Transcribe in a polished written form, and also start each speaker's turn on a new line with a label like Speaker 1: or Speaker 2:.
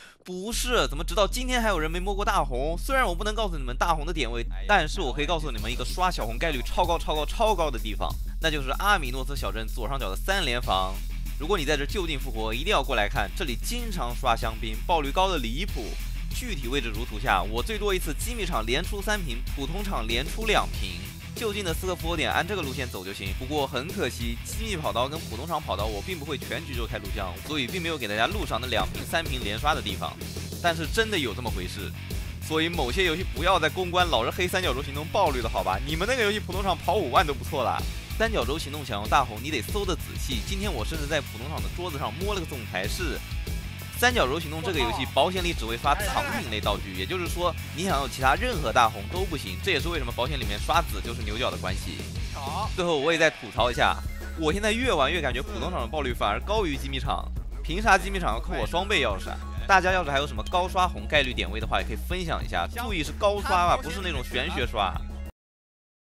Speaker 1: 不是，怎么直到今天还有人没摸过大红？虽然我不能告诉你们大红的点位，但是我可以告诉你们一个刷小红概率超高、超高、超高的地方，那就是阿米诺斯小镇左上角的3连房。如果你在这就近复活，一定要过来看，这里经常刷香槟，爆率高的离谱。具体位置如图下，我最多一次机密场连出3瓶，普通场连出2瓶。就近的4个复活点按这个路线走就行。不过很可惜，机密跑道跟普通场跑道我并不会全局就开录像，所以并没有给大家路上的2瓶、3瓶连刷的地方。但是真的有这么回事，所以某些游戏不要再公关老是黑三角洲行动爆率了，好吧？你们那个游戏普通场跑5万都不错啦。三角洲行动想要大红，你得搜得仔细。今天我甚至在普通场的桌子上摸了个总台式。三角洲行动这个游戏保险里只会刷藏品类道具，也就是说你想要其他任何大红都不行。这也是为什么保险里面刷子就是牛角的关系。最后我也再吐槽一下，我现在越玩越感觉普通场的爆率反而高于机密场，凭啥机密场要扣我双倍钥匙啊？大家要是还有什么高刷红概率点位的话，也可以分享一下，注意是高刷啊，不是那种玄学刷。